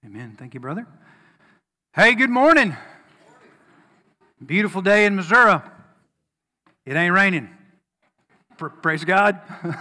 Amen. Thank you, brother. Hey, good morning. Beautiful day in Missouri. It ain't raining. Praise God.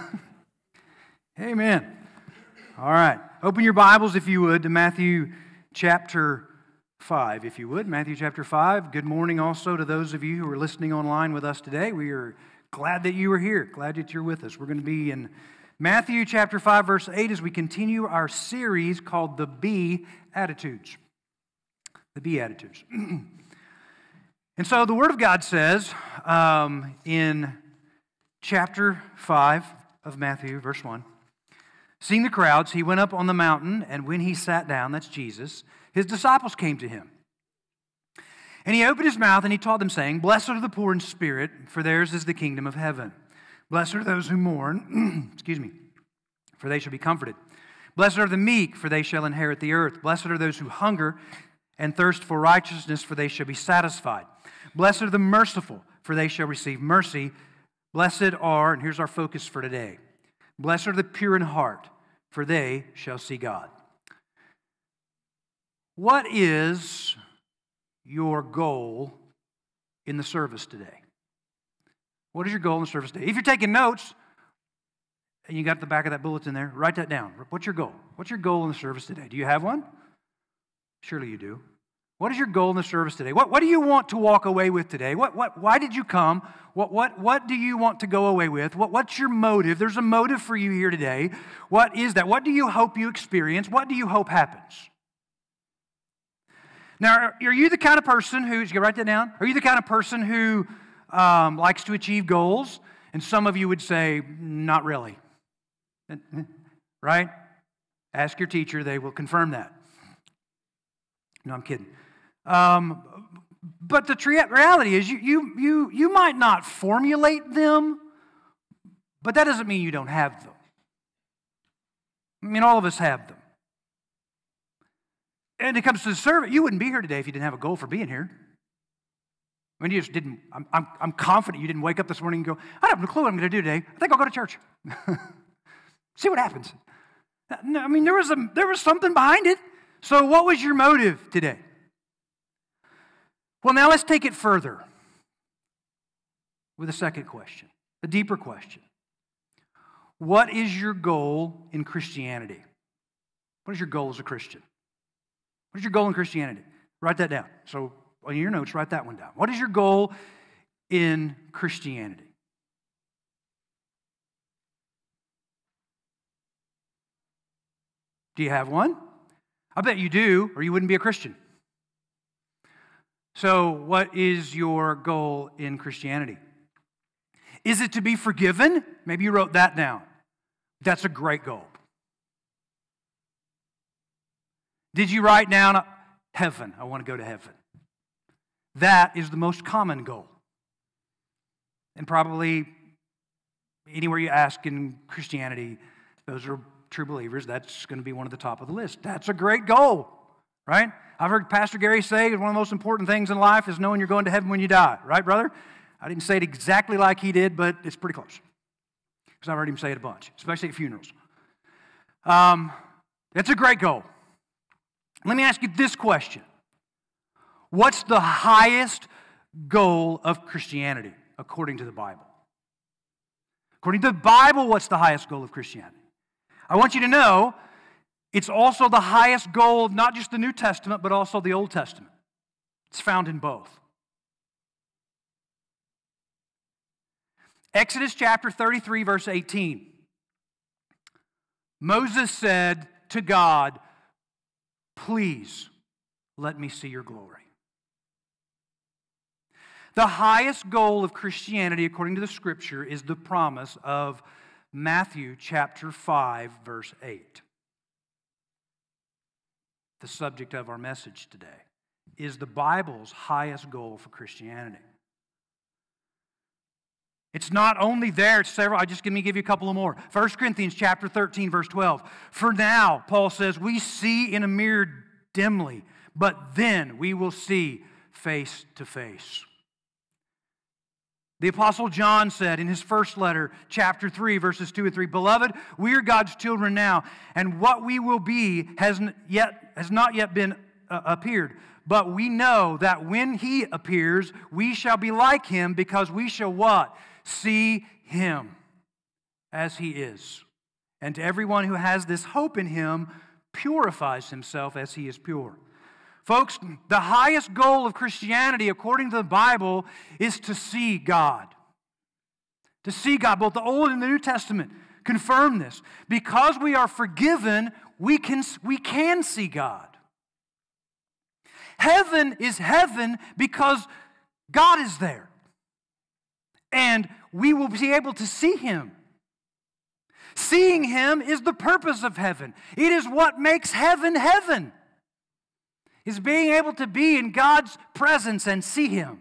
Amen. All right. Open your Bibles, if you would, to Matthew chapter 5, if you would. Matthew chapter 5. Good morning also to those of you who are listening online with us today. We are glad that you are here. Glad that you're with us. We're going to be in Matthew chapter 5, verse 8, as we continue our series called The Beatitudes. The Beatitudes. And so the Word of God says in chapter 5 of Matthew, verse 1, seeing the crowds, he went up on the mountain, and when he sat down, that's Jesus, his disciples came to him. And he opened his mouth, and he taught them, saying, Blessed are the poor in spirit, for theirs is the kingdom of heaven. Blessed are those who mourn, for they shall be comforted. Blessed are the meek, for they shall inherit the earth. Blessed are those who hunger and thirst for righteousness, for they shall be satisfied. Blessed are the merciful, for they shall receive mercy. Blessed are, and here's our focus for today, blessed are the pure in heart, for they shall see God. What is your goal in the service today? What is your goal in the service today? If you're taking notes, and you got the back of that bulletin there, write that down. What's your goal? What's your goal in the service today? Do you have one? Surely you do. What is your goal in the service today? What do you want to walk away with today? Why did you come? What do you want to go away with? What's your motive? There's a motive for you here today. What is that? What do you hope you experience? What do you hope happens? Now, are you the kind of person who, you write that down? Are you the kind of person who likes to achieve goals? And some of you would say, not really. Right? Ask your teacher, they will confirm that. No, I'm kidding. But the reality is you might not formulate them, but that doesn't mean you don't have them. I mean, all of us have them. And it comes to the service, you wouldn't be here today if you didn't have a goal for being here. I mean, you just didn't, I'm confident you didn't wake up this morning and go, I don't have no clue what I'm going to do today. I think I'll go to church. See what happens. No, I mean, there was something behind it. So what was your motive today? Well, now let's take it further with a second question, a deeper question. What is your goal in Christianity? What is your goal as a Christian? What is your goal in Christianity? Write that down. So on your notes, write that one down. What is your goal in Christianity? Do you have one? I bet you do, or you wouldn't be a Christian. So, what is your goal in Christianity? Is it to be forgiven? Maybe you wrote that down. That's a great goal. Did you write down heaven? I want to go to heaven. That is the most common goal. And probably anywhere you ask in Christianity, those are true believers, that's going to be one of the top of the list. That's a great goal, right? I've heard Pastor Gary say one of the most important things in life is knowing you're going to heaven when you die, right, brother? I didn't say it exactly like he did, but it's pretty close. Because I've heard him say it a bunch, especially at funerals. It's a great goal. Let me ask you this question. What's the highest goal of Christianity according to the Bible? According to the Bible, what's the highest goal of Christianity? I want you to know it's also the highest goal of not just the New Testament, but also the Old Testament. It's found in both. Exodus chapter 33, verse 18. Moses said to God, please let me see your glory. The highest goal of Christianity, according to the Scripture, is the promise of Matthew chapter 5, verse 8. The subject of our message today is the Bible's highest goal for Christianity. It's not only there, it's several. Let me give you a couple of more. 1 Corinthians chapter 13, verse 12. For now, Paul says, we see in a mirror dimly, but then we will see face to face. The Apostle John said in his first letter, chapter 3, verses 2 and 3, "Beloved, we are God's children now, and what we will be has not yet been appeared. But we know that when He appears, we shall be like Him, because we shall" what? "See Him as He is. And to everyone who has this hope in Him purifies himself as He is pure." Folks, the highest goal of Christianity, according to the Bible, is to see God. To see God. Both the Old and the New Testament confirm this. Because we are forgiven, we can see God. Heaven is heaven because God is there. And we will be able to see Him. Seeing Him is the purpose of heaven. It is what makes heaven heaven. Is being able to be in God's presence and see Him.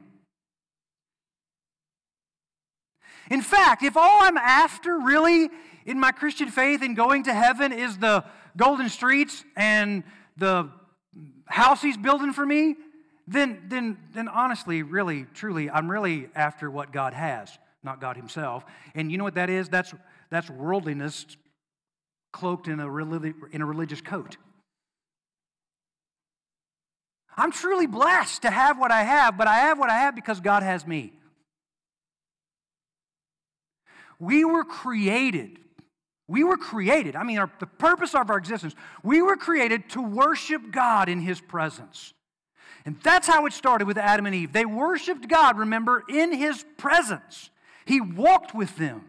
In fact, if all I'm after really in my Christian faith in going to heaven is the golden streets and the house He's building for me, then honestly, really, truly, I'm really after what God has, not God Himself. And you know what that is? That's worldliness cloaked in a religious coat. I'm truly blessed to have what I have, but I have what I have because God has me. We were created. The purpose of our existence, we were created to worship God in His presence. And that's how it started with Adam and Eve. They worshiped God, remember, in His presence. He walked with them.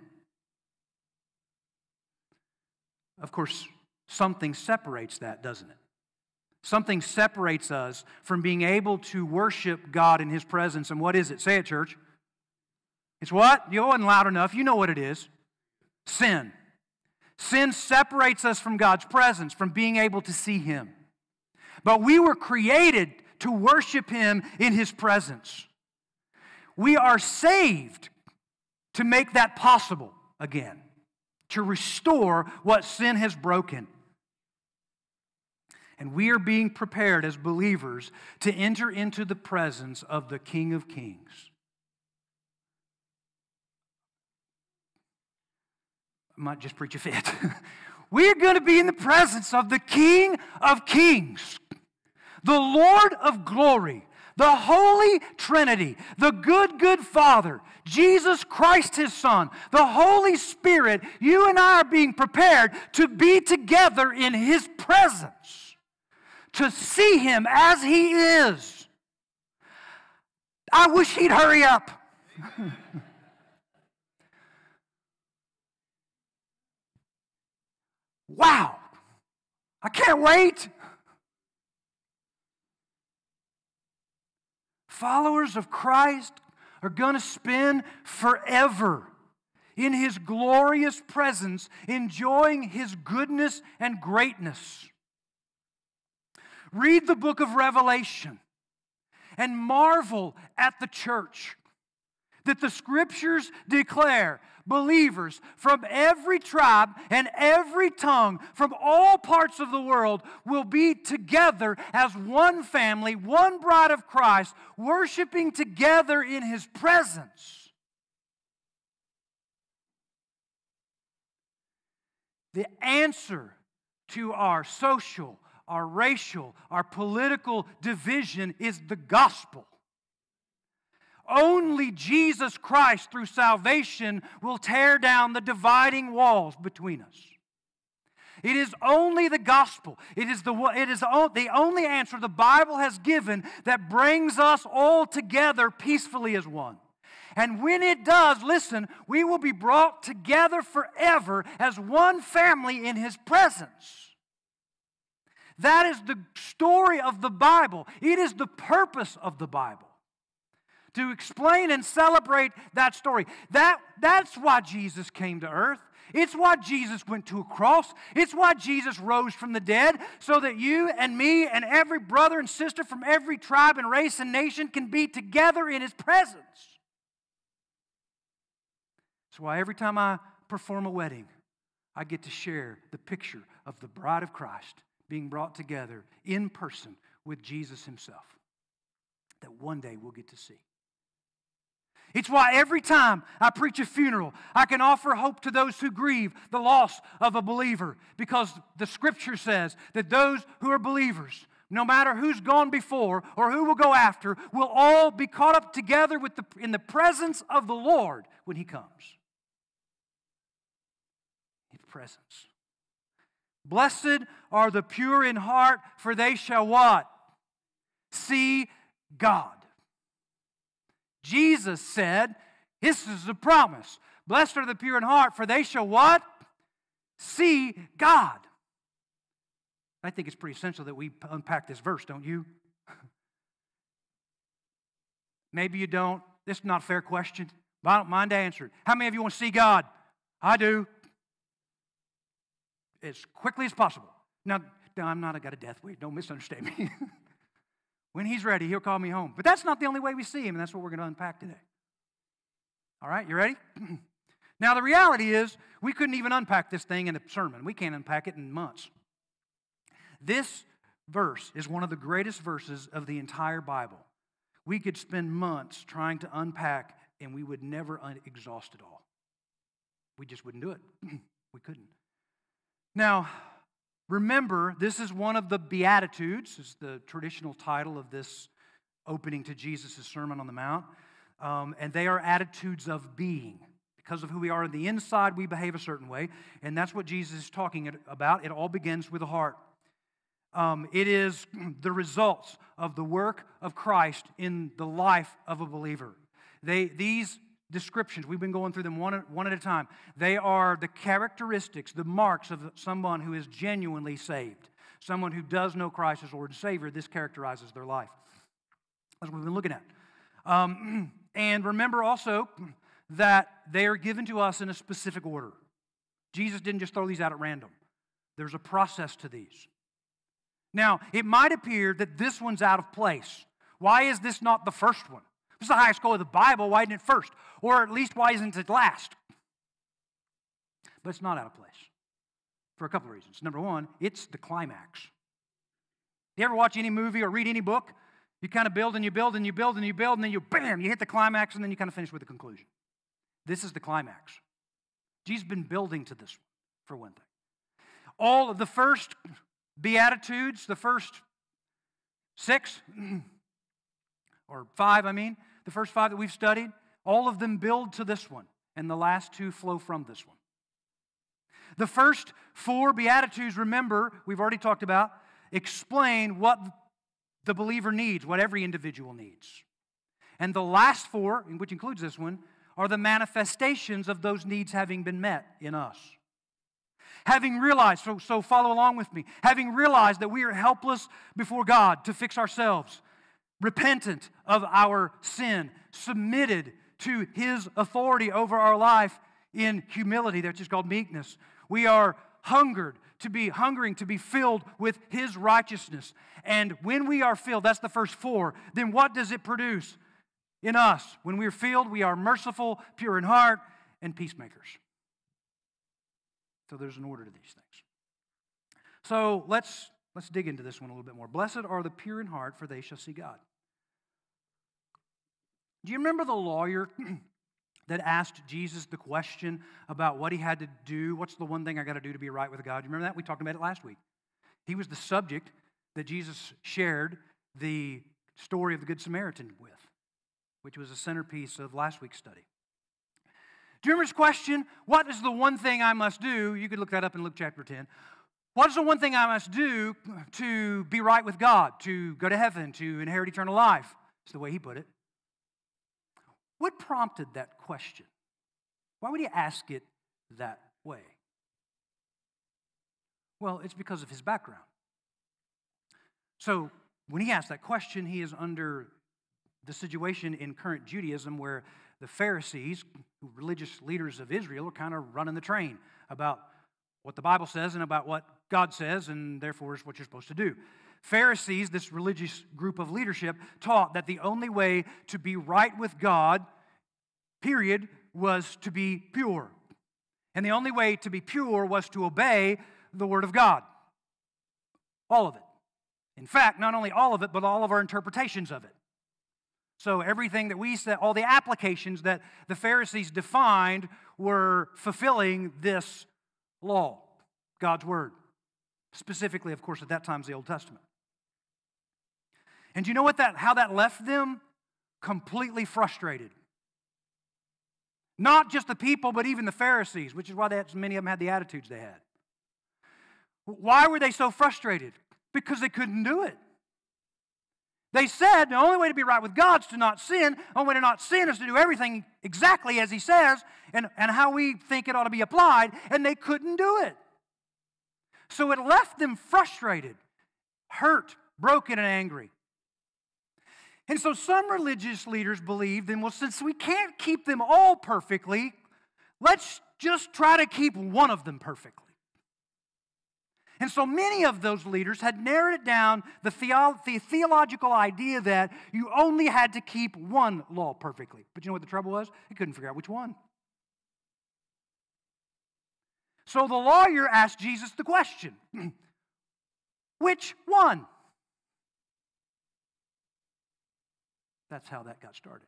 Of course, something separates that, doesn't it? Something separates us from being able to worship God in His presence. And what is it? Say it, church. It's what? You wasn't loud enough. You know what it is. Sin. Sin separates us from God's presence, from being able to see Him. But we were created to worship Him in His presence. We are saved to make that possible again, to restore what sin has broken. And we are being prepared as believers to enter into the presence of the King of Kings. I might just preach a fit. We're going to be in the presence of the King of Kings, the Lord of glory, the Holy Trinity, the good Father, Jesus Christ His Son, the Holy Spirit. You and I are being prepared to be together in His presence, to see Him as He is. I wish He'd hurry up. Wow, I can't wait. Followers of Christ are going to spend forever in His glorious presence, enjoying His goodness and greatness. Read the book of Revelation and marvel at the church that the Scriptures declare believers from every tribe and every tongue from all parts of the world will be together as one family, one bride of Christ, worshiping together in His presence. The answer to our social, our racial, our political division is the gospel. Only Jesus Christ through salvation will tear down the dividing walls between us. It is only the gospel. It is the only answer the Bible has given that brings us all together peacefully as one. And when it does, listen, we will be brought together forever as one family in His presence. That is the story of the Bible. It is the purpose of the Bible, to explain and celebrate that story. That's why Jesus came to earth. It's why Jesus went to a cross. It's why Jesus rose from the dead, so that you and me and every brother and sister from every tribe and race and nation can be together in His presence. That's why every time I perform a wedding, I get to share the picture of the bride of Christ being brought together in person with Jesus Himself, that one day we'll get to see. It's why every time I preach a funeral, I can offer hope to those who grieve the loss of a believer, because the Scripture says that those who are believers, no matter who's gone before or who will go after, will all be caught up together in the presence of the Lord when He comes. His presence. Blessed are the pure in heart, for they shall what? See God. Jesus said, this is the promise. Blessed are the pure in heart, for they shall what? See God. I think it's pretty essential that we unpack this verse, don't you? Maybe you don't. This is not a fair question, but I don't mind to answer it. How many of you want to see God? I do. As quickly as possible. Now, I'm not, I got a death weight. Don't misunderstand me. When He's ready, He'll call me home. But that's not the only way we see Him, and that's what we're going to unpack today. All right, you ready? Now, the reality is, we couldn't even unpack this thing in a sermon. We can't unpack it in months. This verse is one of the greatest verses of the entire Bible. We could spend months trying to unpack, and we would never exhaust it all. We just wouldn't do it. We couldn't. Now, remember, this is one of the Beatitudes. It's the traditional title of this opening to Jesus' Sermon on the Mount. And they are attitudes of being. Because of who we are on the inside, we behave a certain way. And that's what Jesus is talking about. It all begins with the heart. It is the results of the work of Christ in the life of a believer. These descriptions, we've been going through them one at a time. They are the characteristics, the marks of someone who is genuinely saved. Someone who does know Christ as Lord and Savior. This characterizes their life. That's what we've been looking at. And remember also that they are given to us in a specific order. Jesus didn't just throw these out at random. There's a process to these. Now, it might appear that this one's out of place. Why is this not the first one? This is the highest goal of the Bible. Why isn't it first? Or at least, why isn't it last? But it's not out of place for a couple of reasons. Number one, it's the climax. You ever watch any movie or read any book? You kind of build and you build and you build and you build, and then bam, you hit the climax, and then you kind of finish with the conclusion. This is the climax. Jesus has been building to this one, for one thing. All of the first Beatitudes, the first 6, or 5, the first 5 that we've studied, all of them build to this one, and the last 2 flow from this one. The first 4 Beatitudes, remember, we've already talked about, explain what the believer needs, what every individual needs. And the last 4, which includes this one, are the manifestations of those needs having been met in us. Having realized, so follow along with me, having realized that we are helpless before God to fix ourselves, repentant of our sin, submitted to His authority over our life in humility, that's just called meekness. We are hungering to be filled with His righteousness. And when we are filled, that's the first 4, then what does it produce in us? When we are filled, we are merciful, pure in heart, and peacemakers. So there's an order to these things. So let's dig into this one a little bit more. Blessed are the pure in heart, for they shall see God. Do you remember the lawyer that asked Jesus the question about what he had to do? What's the one thing I got to do to be right with God? Do you remember that? We talked about it last week. He was the subject that Jesus shared the story of the Good Samaritan with, which was a centerpiece of last week's study. Do you remember his question? What is the one thing I must do? You could look that up in Luke chapter 10. What is the one thing I must do to be right with God, to go to heaven, to inherit eternal life? That's the way he put it. What prompted that question? Why would he ask it that way? Well, it's because of his background. So, when he asked that question, he is under the situation in current Judaism where the Pharisees, religious leaders of Israel, are kind of running the train about what the Bible says and about what God says, and therefore is what you're supposed to do. Pharisees, this religious group of leadership, taught that the only way to be right with God, period, was to be pure. And the only way to be pure was to obey the Word of God. All of it. In fact, not only all of it, but all of our interpretations of it. So everything that we said, all the applications that the Pharisees defined were fulfilling this law, God's Word. Specifically, of course, at that time, is the Old Testament. And do you know how that left them? Completely frustrated. Not just the people, but even the Pharisees, which is why so many of them had the attitudes they had. Why were they so frustrated? Because they couldn't do it. They said the only way to be right with God is to not sin. The only way to not sin is to do everything exactly as He says and how we think it ought to be applied, and they couldn't do it. So it left them frustrated, hurt, broken, and angry. And so some religious leaders believed, well, since we can't keep them all perfectly, let's just try to keep one of them perfectly. And so many of those leaders had narrowed it down, the theological idea that you only had to keep one law perfectly. But you know what the trouble was? They couldn't figure out which one. So the lawyer asked Jesus the question, which one? That's how that got started.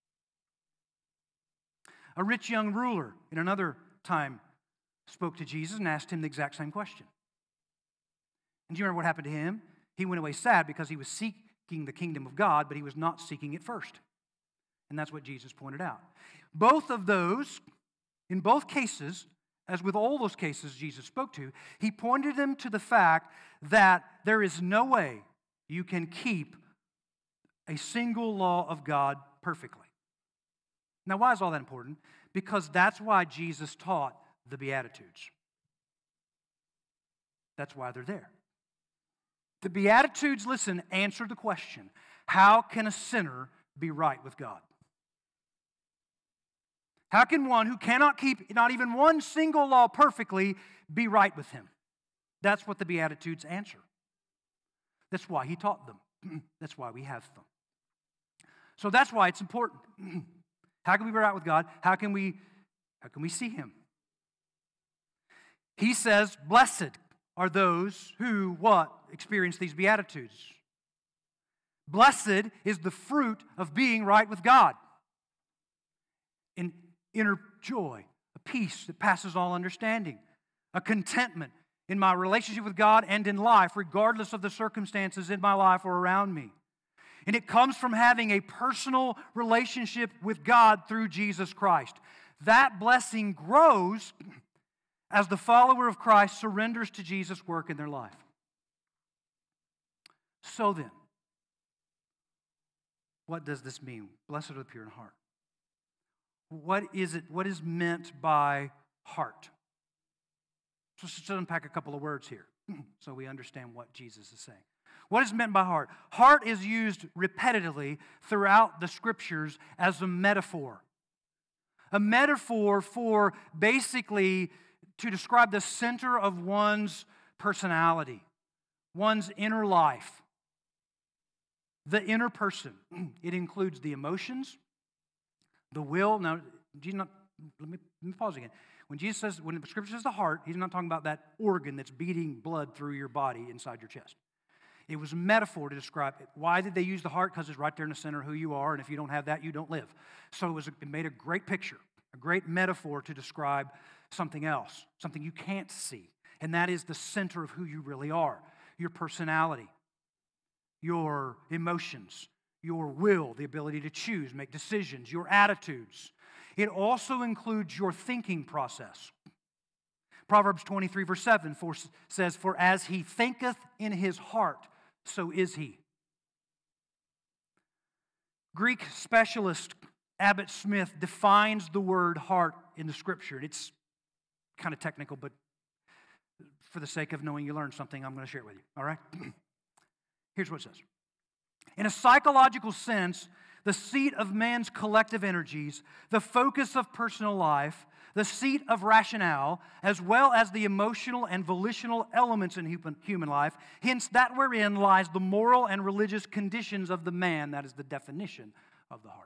A rich young ruler in another time spoke to Jesus and asked him the exact same question. And do you remember what happened to him? He went away sad because he was seeking the kingdom of God, but he was not seeking it first. And that's what Jesus pointed out. Both of those, in both cases, as with all those cases Jesus spoke to, He pointed them to the fact that there is no way you can keep a single law of God perfectly. Now, why is all that important? Because that's why Jesus taught the Beatitudes. That's why they're there. The Beatitudes, listen, answer the question, how can a sinner be right with God? How can one who cannot keep not even one single law perfectly be right with Him? That's what the Beatitudes answer. That's why He taught them. That's why we have them. So that's why it's important. How can we be right with God? How can we see Him? He says, blessed are those who, what? Experience these Beatitudes. Blessed is the fruit of being right with God. An inner joy, a peace that passes all understanding, a contentment in my relationship with God and in life, regardless of the circumstances in my life or around me. And it comes from having a personal relationship with God through Jesus Christ. That blessing grows as the follower of Christ surrenders to Jesus' work in their life. So then, what does this mean? Blessed are the pure in heart. What is it? What is meant by heart? So let's just unpack a couple of words here so we understand what Jesus is saying. What is meant by heart? Heart is used repetitively throughout the Scriptures as a metaphor. A metaphor for basically to describe the center of one's personality, one's inner life. The inner person. It includes the emotions, the will. Now, let me pause again. When the Scripture says the heart, He's not talking about that organ that's beating blood through your body inside your chest. It was a metaphor to describe it. Why did they use the heart? Because it's right there in the center of who you are, and if you don't have that, you don't live. So it made a great picture, a great metaphor to describe something else, something you can't see, and that is the center of who you really are, your personality, your emotions, your will, the ability to choose, make decisions, your attitudes. It also includes your thinking process. Proverbs 23, verse 7 says, "For as he thinketh in his heart, so is he." Greek specialist Abbott Smith defines the word heart in the Scripture. It's kind of technical, but for the sake of knowing you learned something, I'm going to share it with you. All right? Here's what it says. In a psychological sense, the seat of man's collective energies, the focus of personal life, the seat of rationale, as well as the emotional and volitional elements in human life, hence that wherein lies the moral and religious conditions of the man. That is the definition of the heart.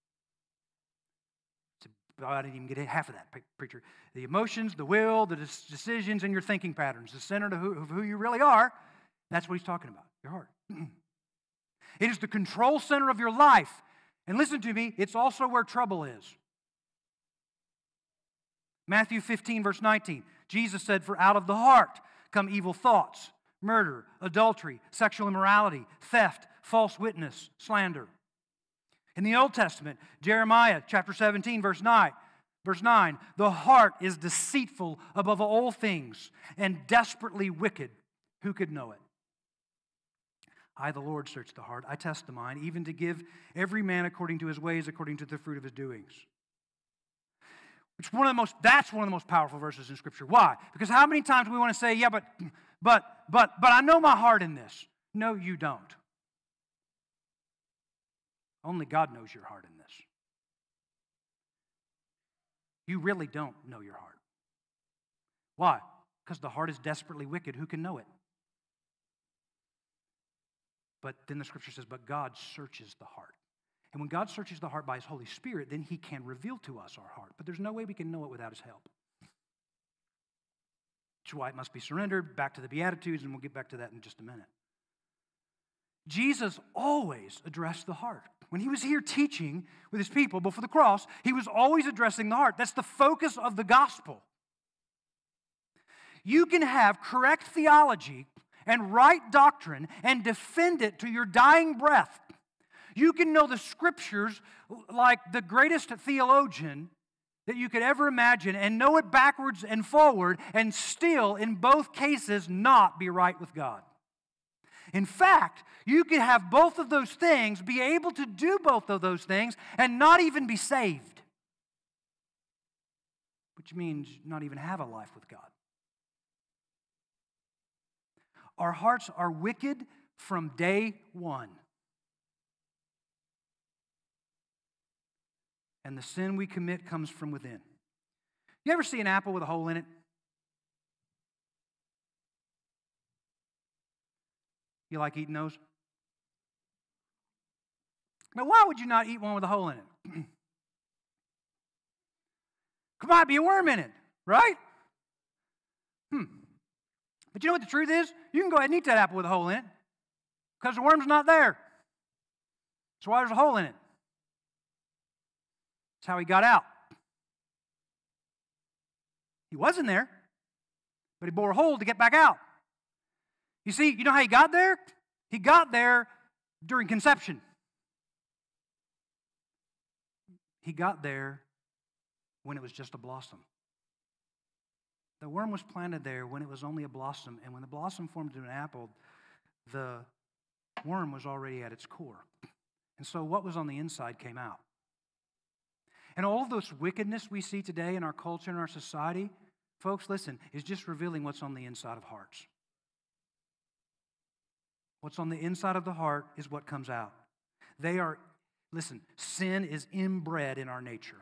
I didn't even get half of that, preacher. The emotions, the will, the decisions, and your thinking patterns, the center of who you really are, that's what he's talking about, your heart. It is the control center of your life. And listen to me, it's also where trouble is. Matthew 15, verse 19, Jesus said, "For out of the heart come evil thoughts, murder, adultery, sexual immorality, theft, false witness, slander." In the Old Testament, Jeremiah chapter 17, verse 9, "The heart is deceitful above all things and desperately wicked. Who could know it? I, the Lord, search the heart. I test the mind, even to give every man according to his ways, according to the fruit of his doings." That's one of the most powerful verses in Scripture. Why? Because how many times we want to say, yeah, but I know my heart in this. No, you don't. Only God knows your heart in this. You really don't know your heart. Why? Because the heart is desperately wicked. Who can know it? But then the Scripture says, but God searches the heart. And when God searches the heart by His Holy Spirit, then He can reveal to us our heart. But there's no way we can know it without His help. That's why it must be surrendered. Back to the Beatitudes, and we'll get back to that in just a minute. Jesus always addressed the heart. When He was here teaching with His people before the cross, He was always addressing the heart. That's the focus of the gospel. You can have correct theology and right doctrine and defend it to your dying breath. You can know the Scriptures like the greatest theologian that you could ever imagine and know it backwards and forward and still, in both cases, not be right with God. In fact, you can have both of those things, be able to do both of those things, and not even be saved. Which means not even have a life with God. Our hearts are wicked from day one. And the sin we commit comes from within. You ever see an apple with a hole in it? You like eating those? Now, why would you not eat one with a hole in it? There might be a worm in it, right? But you know what the truth is? You can go ahead and eat that apple with a hole in it because the worm's not there. That's why there's a hole in it. That's how he got out. He wasn't there, but he bore a hole to get back out. You see, you know how he got there? He got there during conception. He got there when it was just a blossom. The worm was planted there when it was only a blossom, and when the blossom formed into an apple, the worm was already at its core. And so what was on the inside came out. And all of this wickedness we see today in our culture and our society, folks, listen, is just revealing what's on the inside of hearts. What's on the inside of the heart is what comes out. Sin is inbred in our nature.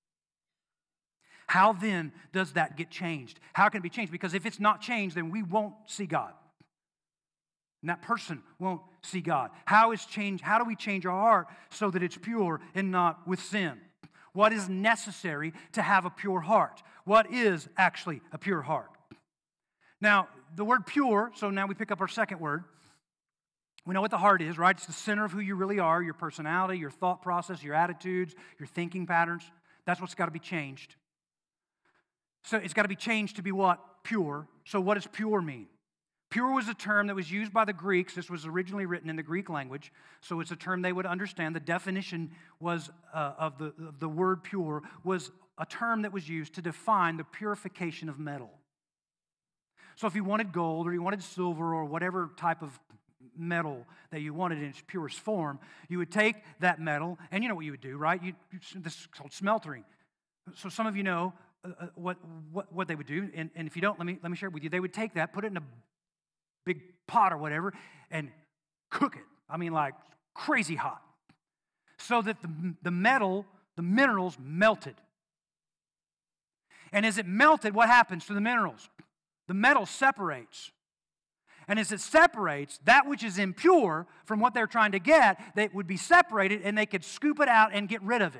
How then does that get changed? How can it be changed? Because if it's not changed, then we won't see God. And that person won't see God. How do we change our heart so that it's pure and not with sin? What is necessary to have a pure heart? What is actually a pure heart? Now, the word pure, so now we pick up our second word. We know what the heart is, right? It's the center of who you really are, your personality, your thought process, your attitudes, your thinking patterns. That's what's got to be changed. So it's got to be changed to be what? Pure. So what does pure mean? Pure was a term that was used by the Greeks. This was originally written in the Greek language, so it's a term they would understand. The definition was of the word pure was a term that was used to define the purification of metal. So if you wanted gold or you wanted silver or whatever type of metal that you wanted in its purest form, you would take that metal, and you know what you would do, right? This is called smelting. So some of you know what they would do, and if you don't, let me share it with you. They would take that, put it in a big pot or whatever, and cook it. I mean, like crazy hot, so that the metal, the minerals melted. And as it melted, what happens to the minerals? The metal separates. And as it separates, that which is impure from what they're trying to get, they would be separated and they could scoop it out and get rid of it.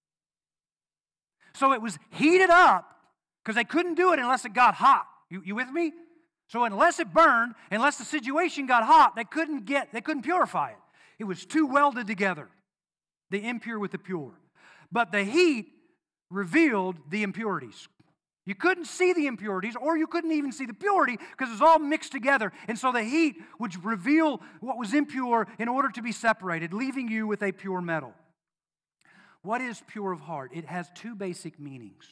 So it was heated up because they couldn't do it unless it got hot. You with me? So unless it burned, unless the situation got hot, they couldn't purify it. It was too welded together. the impure with the pure. But the heat revealed the impurities. You couldn't see the impurities, or you couldn't even see the purity because it was all mixed together. And so the heat would reveal what was impure in order to be separated, leaving you with a pure metal. What is pure of heart? It has two basic meanings.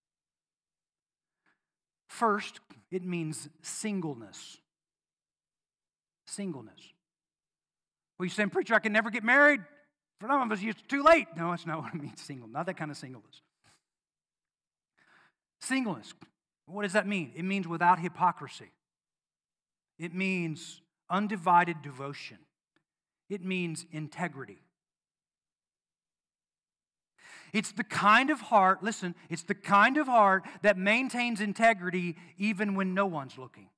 First, it means singleness. Singleness. Well, you saying, preacher, I can never get married? For some of us, it's too late. No, that's not what it means, single. Not that kind of singleness. Singleness. What does that mean? It means without hypocrisy. It means undivided devotion. It means integrity. It's the kind of heart, listen, it's the kind of heart that maintains integrity even when no one's looking.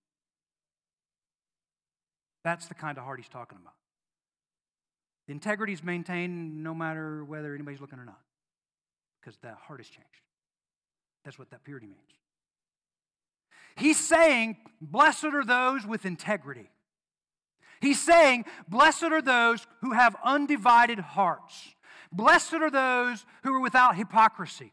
That's the kind of heart he's talking about. The integrity is maintained no matter whether anybody's looking or not, because the heart has changed. That's what that purity means. He's saying, blessed are those with integrity. He's saying, blessed are those who have undivided hearts. Blessed are those who are without hypocrisy.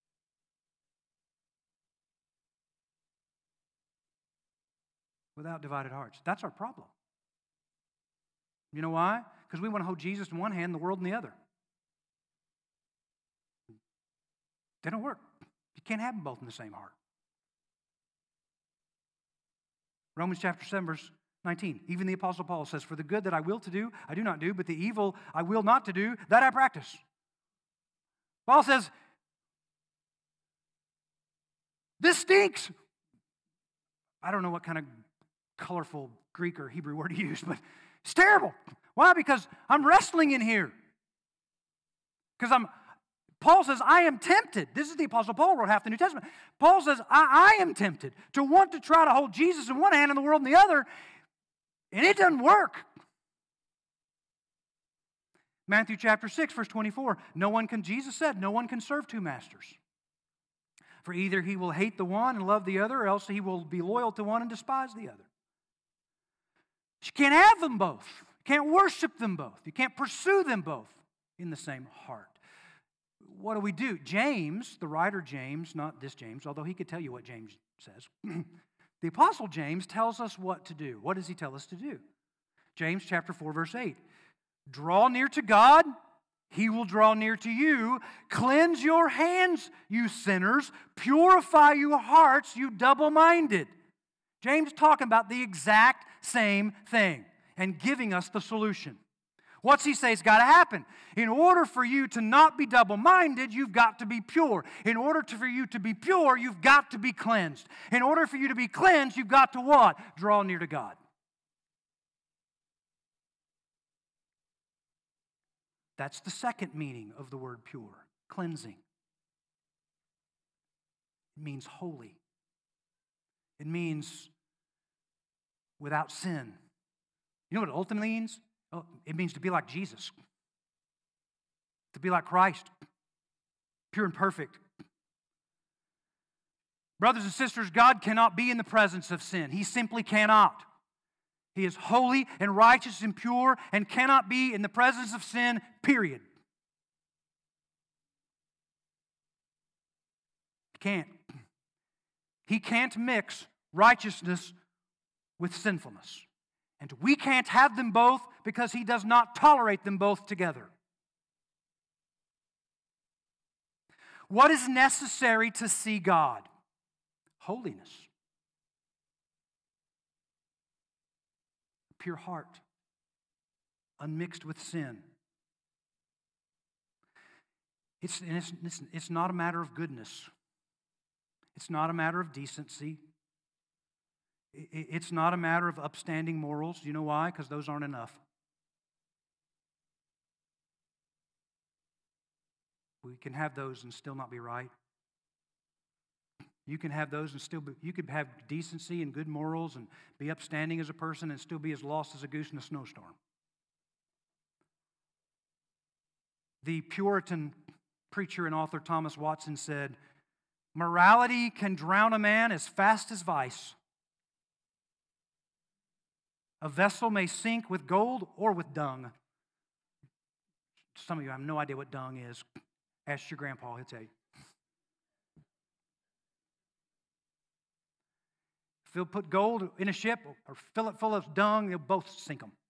Without divided hearts. That's our problem. You know why? Because we want to hold Jesus in one hand and the world in the other. They don't work. You can't have them both in the same heart. Romans chapter 7, verse 19. Even the Apostle Paul says, for the good that I will to do, I do not do, but the evil I will not to do, that I practice. Paul says, this stinks. I don't know what kind of colorful Greek or Hebrew word he used, but it's terrible. Why? Because I'm wrestling in here. Paul says, I am tempted. This is the Apostle Paul, wrote half the New Testament. Paul says, I am tempted to want to try to hold Jesus in one hand and the world in the other, and it doesn't work. Matthew chapter 6, verse 24. Jesus said, no one can serve two masters. For either he will hate the one and love the other, or else he will be loyal to one and despise the other. You can't have them both. You can't worship them both. You can't pursue them both in the same heart. What do? James, the writer James, not this James, although he could tell you what James says. The Apostle James tells us what to do. What does he tell us to do? James chapter 4, verse 8. Draw near to God, He will draw near to you. Cleanse your hands, you sinners. Purify your hearts, you double-minded. James talking about the exact same thing and giving us the solution. What's he say has got to happen? In order for you to not be double-minded, you've got to be pure. In order for you to be pure, you've got to be cleansed. In order for you to be cleansed, you've got to what? Draw near to God. That's the second meaning of the word pure, cleansing. It means holy. It means without sin. You know what it ultimately means? Oh, it means to be like Jesus, to be like Christ, pure and perfect. Brothers and sisters, God cannot be in the presence of sin. He simply cannot. He is holy and righteous and pure and cannot be in the presence of sin, period. He can't. He can't mix righteousness with sinfulness. And we can't have them both because He does not tolerate them both together. What is necessary to see God? Holiness. Pure heart, unmixed with sin. It's not a matter of goodness. It's not a matter of decency. It's not a matter of upstanding morals. Do you know why? Because those aren't enough. We can have those and still not be right. You can have those and still be, you could have decency and good morals and be upstanding as a person and still be as lost as a goose in a snowstorm. The Puritan preacher and author Thomas Watson said, "Morality can drown a man as fast as vice. A vessel may sink with gold or with dung." Some of you have no idea what dung is. Ask your grandpa, he'll tell you. If they'll put gold in a ship or fill it full of dung, they'll both sink them.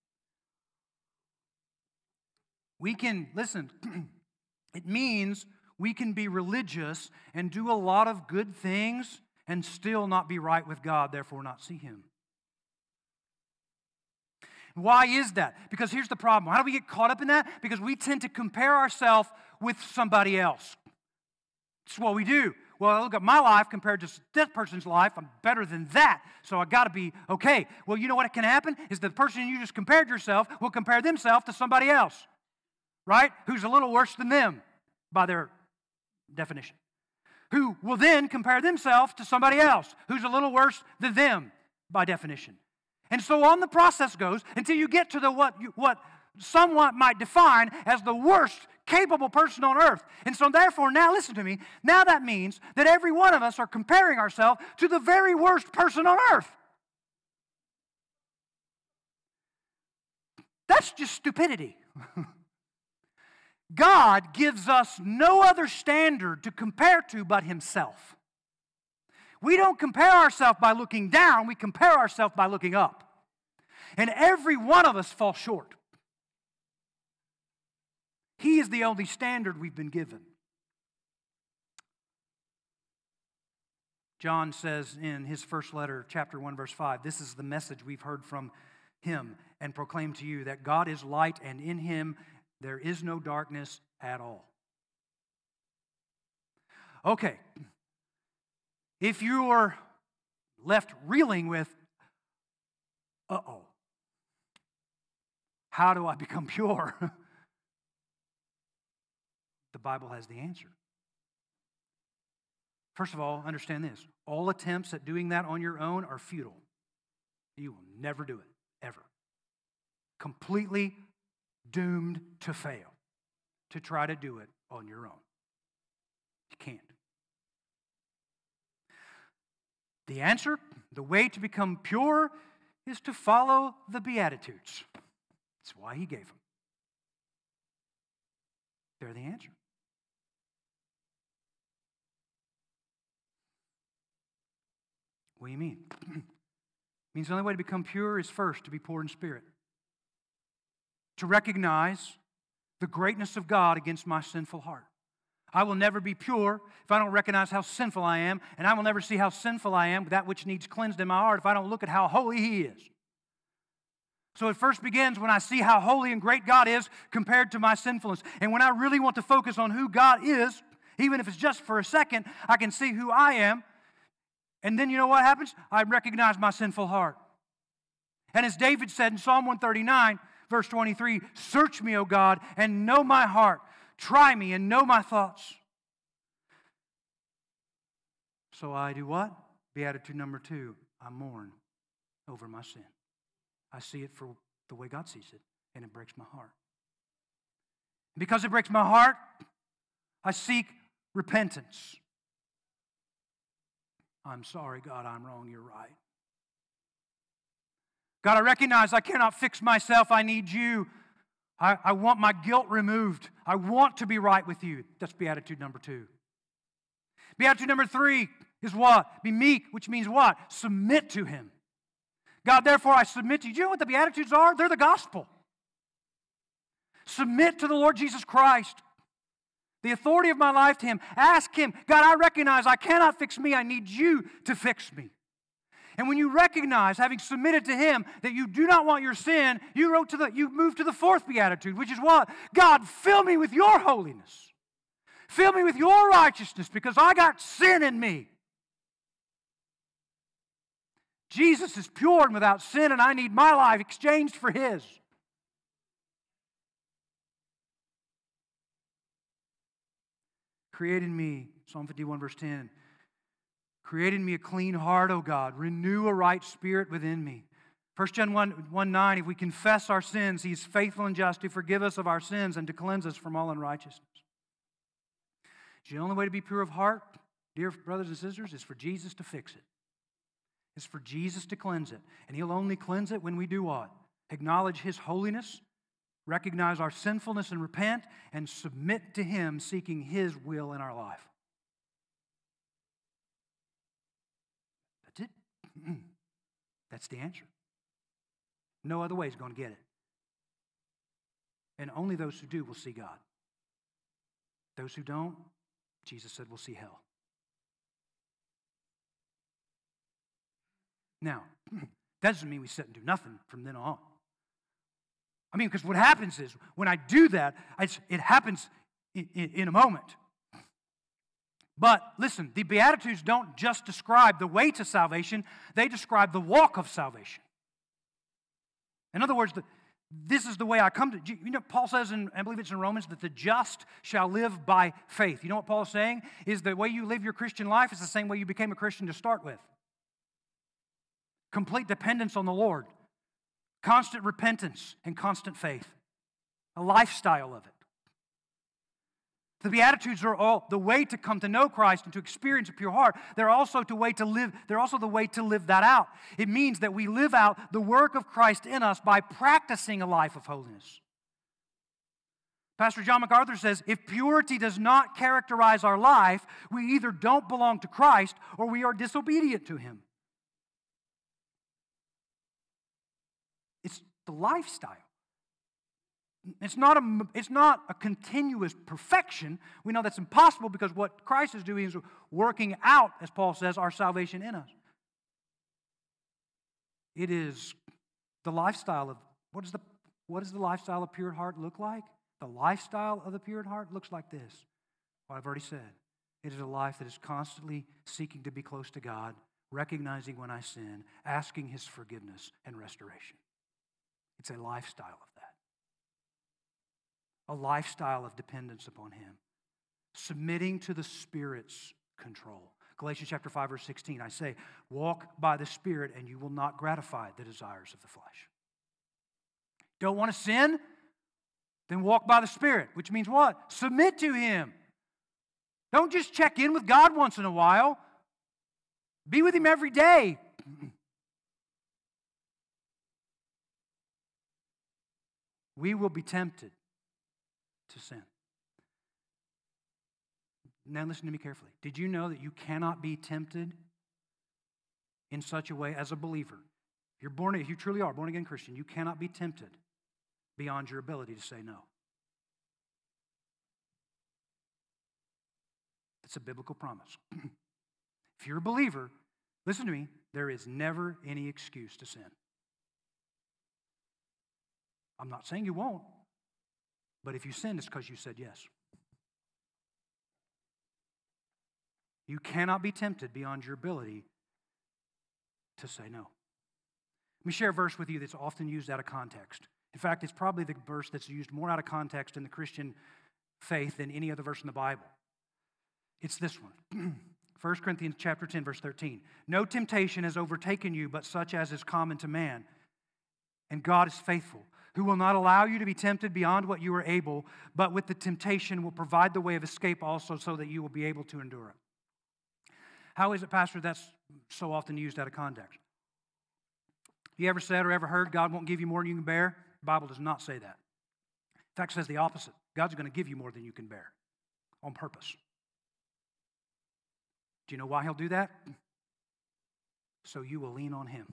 We can, listen, it means we can be religious and do a lot of good things and still not be right with God, therefore not see Him. Why is that? Because here's the problem. How do we get caught up in that? Because we tend to compare ourselves with somebody else. That's what we do. Well, I look at my life compared to this person's life. I'm better than that, so I got to be okay. Well, you know what can happen? Is the person you just compared yourself will compare themselves to somebody else, right? Who's a little worse than them by their definition. Who will then compare themselves to somebody else who's a little worse than them by definition. And so on the process goes until you get to the what someone might define as the worst capable person on earth. And so therefore, now listen to me, now that means that every one of us are comparing ourselves to the very worst person on earth. That's just stupidity. God gives us no other standard to compare to but Himself. We don't compare ourselves by looking down, we compare ourselves by looking up. And every one of us falls short. He is the only standard we've been given. John says in his first letter, chapter 1, verse 5, this is the message we've heard from Him and proclaim to you, that God is light and in Him there is no darkness at all. Okay. If you are left reeling with, how do I become pure? The Bible has the answer. First of all, understand this. All attempts at doing that on your own are futile. You will never do it, ever. Completely doomed to fail to try to do it on your own. You can't. The answer, the way to become pure, is to follow the Beatitudes. That's why He gave them. They're the answer. What do you mean? It means the only way to become pure is first to be poor in spirit. To recognize the greatness of God against my sinful heart. I will never be pure if I don't recognize how sinful I am, and I will never see how sinful I am, that which needs cleansed in my heart, if I don't look at how holy He is. So it first begins when I see how holy and great God is compared to my sinfulness. And when I really want to focus on who God is, even if it's just for a second, I can see who I am. And then you know what happens? I recognize my sinful heart. And as David said in Psalm 139, verse 23, search me, O God, and know my heart. Try me and know my thoughts. So I do what? Beatitude number 2, I mourn over my sin. I see it for the way God sees it, and it breaks my heart. Because it breaks my heart, I seek repentance. I'm sorry, God, I'm wrong, you're right. God, I recognize I cannot fix myself, I need You. I want my guilt removed. I want to be right with You. That's Beatitude number 2. Beatitude number 3 is what? Be meek, which means what? Submit to Him. God, therefore I submit to You. Do you know what the Beatitudes are? They're the gospel. Submit to the Lord Jesus Christ. The authority of my life to Him. Ask Him, God, I recognize I cannot fix me. I need You to fix me. And when you recognize, having submitted to Him, that you do not want your sin, you move to the 4th Beatitude, which is what? God, fill me with Your holiness. Fill me with Your righteousness, because I got sin in me. Jesus is pure and without sin, and I need my life exchanged for His. Create in me, Psalm 51, verse 10, create in me a clean heart, O God. Renew a right spirit within me. 1 John 1:9, if we confess our sins, He is faithful and just to forgive us of our sins and to cleanse us from all unrighteousness. The only way to be pure of heart, dear brothers and sisters, is for Jesus to fix it. It's for Jesus to cleanse it. And He'll only cleanse it when we do what? Acknowledge His holiness, recognize our sinfulness and repent, and submit to Him, seeking His will in our life. That's it. That's the answer. No other way is going to get it. And only those who do will see God. Those who don't, Jesus said, will see hell. Now, that doesn't mean we sit and do nothing from then on. I mean, because what happens is, when I do that, it happens in a moment. But listen, the Beatitudes don't just describe the way to salvation, they describe the walk of salvation. In other words, this is the way I come to... You know, Paul says, I believe it's in Romans, that the just shall live by faith. You know what Paul's saying? Is the way you live your Christian life is the same way you became a Christian to start with. Complete dependence on the Lord. Constant repentance and constant faith. A lifestyle of it. The Beatitudes are all the way to come to know Christ and to experience a pure heart. They're also the way to live that out. It means that we live out the work of Christ in us by practicing a life of holiness. Pastor John MacArthur says, if purity does not characterize our life, we either don't belong to Christ or we are disobedient to Him. It's the lifestyle. It's not a continuous perfection. We know that's impossible because what Christ is doing is working out, as Paul says, our salvation in us. It is the lifestyle of, what does the lifestyle of pure heart look like? The lifestyle of the pure heart looks like this. What I've already said. It is a life that is constantly seeking to be close to God, recognizing when I sin, asking His forgiveness and restoration. It's a lifestyle of that. A lifestyle of dependence upon Him. Submitting to the Spirit's control. Galatians chapter 5, verse 16, I say, walk by the Spirit and you will not gratify the desires of the flesh. Don't want to sin? Then walk by the Spirit, which means what? Submit to Him. Don't just check in with God once in a while. Be with Him every day. We will be tempted to sin. Now listen to me carefully. Did you know that you cannot be tempted in such a way as a believer? If you truly are a born-again Christian, you cannot be tempted beyond your ability to say no. That's a biblical promise. If you're a believer, listen to me, there is never any excuse to sin. I'm not saying you won't. But if you sin, it's because you said yes. You cannot be tempted beyond your ability to say no. Let me share a verse with you that's often used out of context. In fact, it's probably the verse that's used more out of context in the Christian faith than any other verse in the Bible. It's this one. 1 Corinthians chapter 10, verse 13. No temptation has overtaken you, but such as is common to man. And God is faithful, who will not allow you to be tempted beyond what you are able, but with the temptation will provide the way of escape also so that you will be able to endure it. How is it, Pastor, that's so often used out of context? You ever said or ever heard God won't give you more than you can bear? The Bible does not say that. In fact, it says the opposite. God's going to give you more than you can bear on purpose. Do you know why He'll do that? So you will lean on Him.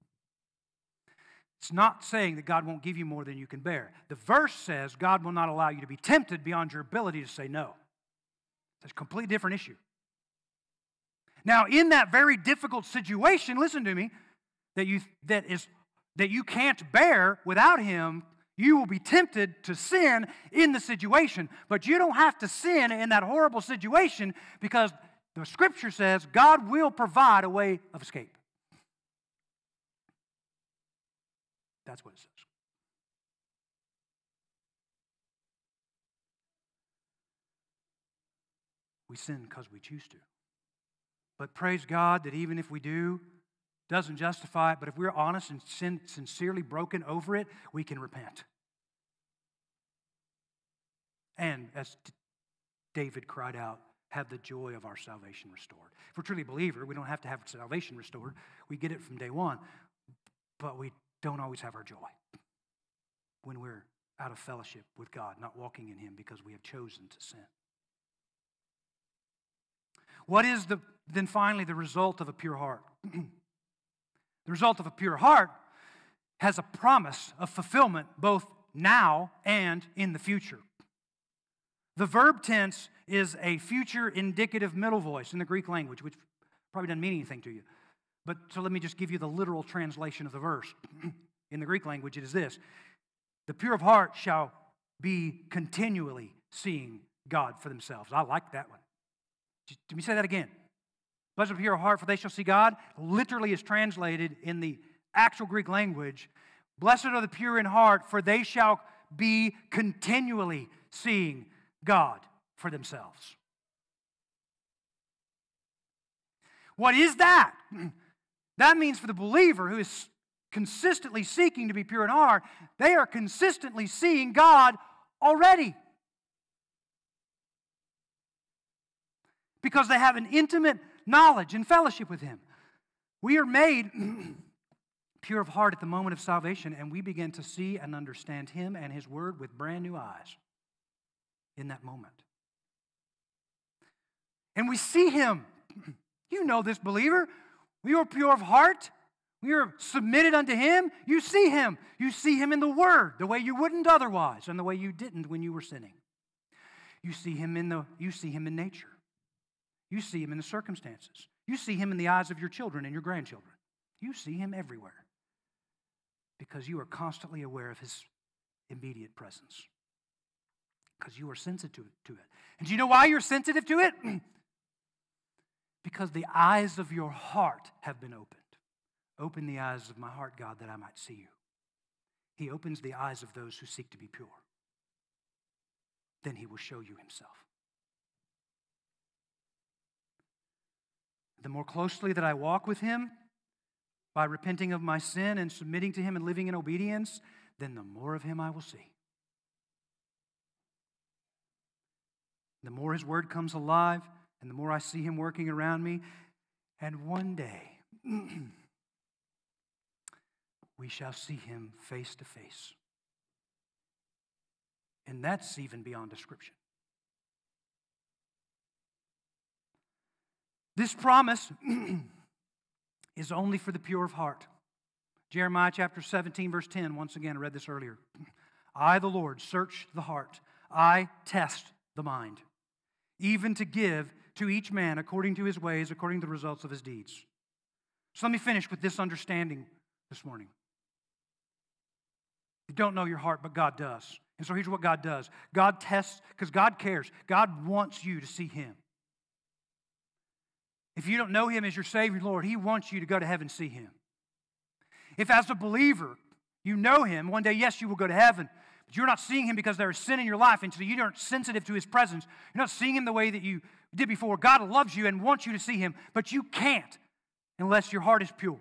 It's not saying that God won't give you more than you can bear. The verse says God will not allow you to be tempted beyond your ability to say no. That's a completely different issue. Now, in that very difficult situation, listen to me, that you can't bear without Him, you will be tempted to sin in the situation. But you don't have to sin in that horrible situation because the Scripture says God will provide a way of escape. That's what it says. We sin because we choose to. But praise God that even if we do, doesn't justify it, but if we're honest and sincerely broken over it, we can repent. And as David cried out, have the joy of our salvation restored. If we're truly a believer, we don't have to have salvation restored. We get it from day one. But we don't always have our joy when we're out of fellowship with God, not walking in Him because we have chosen to sin. What is then finally the result of a pure heart? The result of a pure heart has a promise of fulfillment both now and in the future. The verb tense is a future indicative middle voice in the Greek language, which probably doesn't mean anything to you. But so let me just give you the literal translation of the verse. In the Greek language, it is this: the pure of heart shall be continually seeing God for themselves. I like that one. Let me say that again. Blessed are the pure of heart, for they shall see God. Literally is translated in the actual Greek language. Blessed are the pure in heart, for they shall be continually seeing God for themselves. What is that? That means for the believer who is consistently seeking to be pure in heart, they are consistently seeing God already. Because they have an intimate knowledge and fellowship with Him. We are made pure of heart at the moment of salvation, and we begin to see and understand Him and His Word with brand new eyes in that moment. And we see Him. You know this, believer. We are pure of heart. We are submitted unto Him. You see Him. You see Him in the Word, the way you wouldn't otherwise, and the way you didn't when you were sinning. You see Him in nature. You see Him in the circumstances. You see Him in the eyes of your children and your grandchildren. You see Him everywhere because you are constantly aware of His immediate presence, because you are sensitive to it. And do you know why you're sensitive to it? Because the eyes of your heart have been opened. Open the eyes of my heart, God, that I might see you. He opens the eyes of those who seek to be pure. Then He will show you Himself. The more closely that I walk with Him, by repenting of my sin and submitting to Him and living in obedience, then the more of Him I will see. The more His Word comes alive, and the more I see Him working around me, and one day we shall see Him face to face. And that's even beyond description. This promise is only for the pure of heart. Jeremiah chapter 17, verse 10, once again, I read this earlier. I, the Lord, search the heart. I test the mind, even to give to each man according to his ways, according to the results of his deeds. So let me finish with this understanding this morning. You don't know your heart, but God does. And so here's what God does. God tests, because God cares. God wants you to see Him. If you don't know Him as your Savior, Lord, He wants you to go to heaven and see Him. If as a believer you know Him, one day, yes, you will go to heaven, but you're not seeing Him because there is sin in your life, and so you aren't sensitive to His presence. You're not seeing Him the way that you did before. God loves you and wants you to see Him, but you can't unless your heart is pure.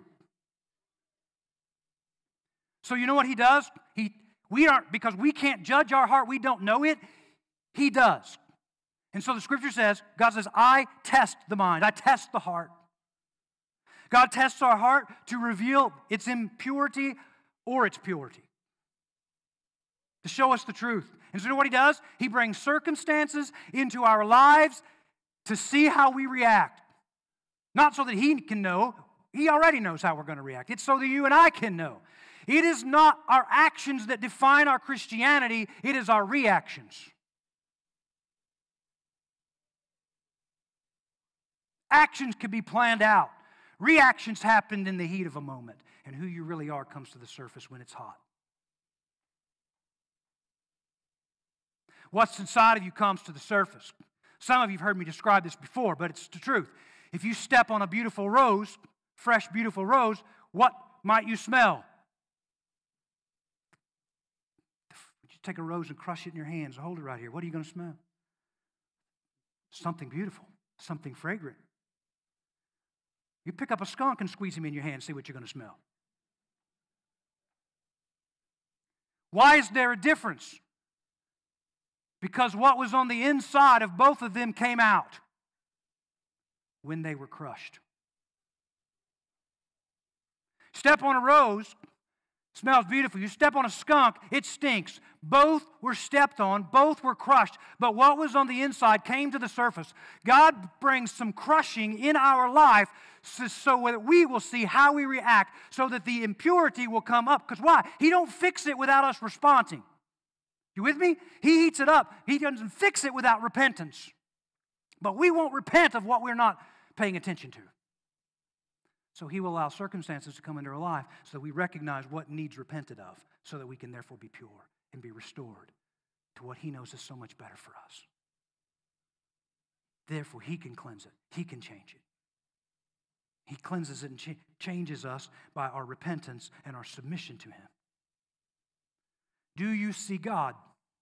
So you know what He does? Because we can't judge our heart, we don't know it, He does. And so the Scripture says, God says, I test the mind. I test the heart. God tests our heart to reveal its impurity or its purity, to show us the truth. And so you know what He does? He brings circumstances into our lives to see how we react. Not so that He can know. He already knows how we're going to react. It's so that you and I can know. It is not our actions that define our Christianity. It is our reactions. Actions can be planned out. Reactions happen in the heat of a moment. And who you really are comes to the surface when it's hot. What's inside of you comes to the surface. Some of you have heard me describe this before, but it's the truth. If you step on a beautiful rose, fresh, beautiful rose, what might you smell? You take a rose and crush it in your hands. Hold it right here. What are you going to smell? Something beautiful, something fragrant. You pick up a skunk and squeeze him in your hand and see what you're going to smell. Why is there a difference? Because what was on the inside of both of them came out when they were crushed. Step on a rose, Smells beautiful. You step on a skunk, it stinks. Both were stepped on, both were crushed. But what was on the inside came to the surface. God brings some crushing in our life so that we will see how we react, so that the impurity will come up. Because why? He don't fix it without us responding. You with me? He heats it up. He doesn't fix it without repentance. But we won't repent of what we're not paying attention to. So He will allow circumstances to come into our life so that we recognize what needs repented of, so that we can therefore be pure and be restored to what He knows is so much better for us. Therefore, He can cleanse it. He can change it. He cleanses it and changes us by our repentance and our submission to Him. Do you see God?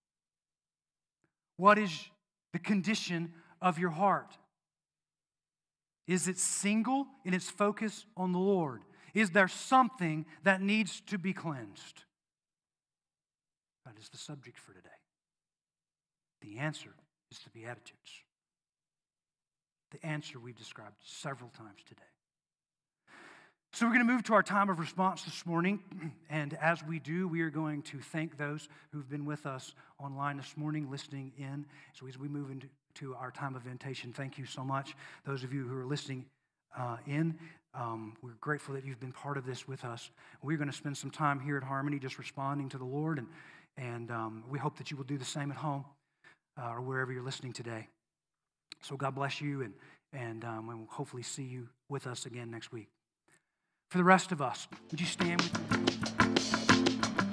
What is the condition of your heart? Is it single in its focus on the Lord? Is there something that needs to be cleansed? That is the subject for today. The answer is the Beatitudes. The answer we've described several times today. So we're going to move to our time of response this morning, and as we do, we are going to thank those who've been with us online this morning, listening in. So as we move into our time of invitation, thank you so much. Those of you who are listening in, we're grateful that you've been part of this with us. We're going to spend some time here at Harmony just responding to the Lord, and we hope that you will do the same at home or wherever you're listening today. So God bless you, and we'll hopefully see you with us again next week. For the rest of us, would you stand with me?